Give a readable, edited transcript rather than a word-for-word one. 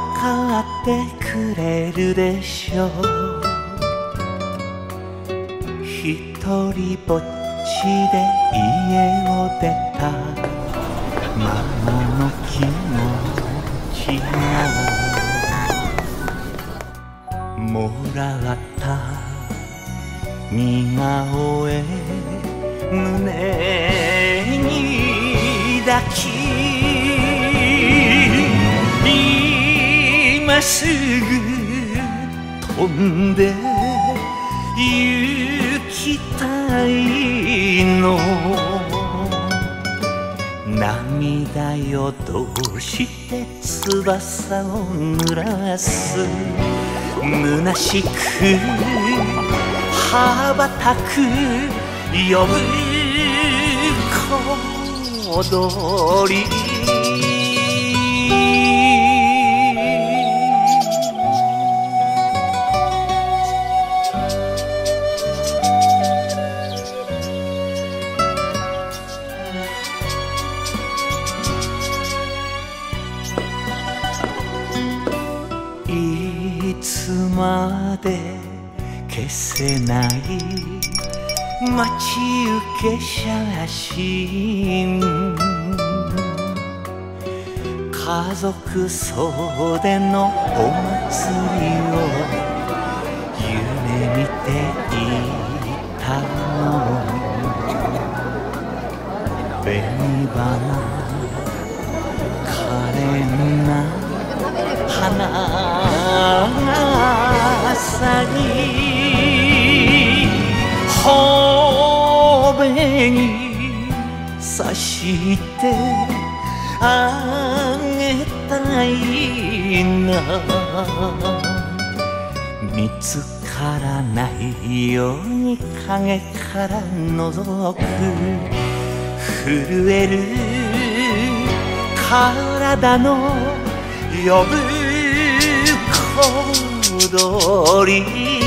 かってくれるでしょう。ひとりぼっちで家を出たママの気持ちがもらった似顔絵胸に抱き今すぐ飛んで行きたいの。涙よどうして翼を濡らす。虚しく羽ばたく呼ぶ小鳥。いつまで消せない待ち受け写真。家族総出のお祭りを夢見ていたの。紅花可憐な花が咲き頬に刺してあげたいな。見つからないように影から覗く震える体の呼ぶ小鳥。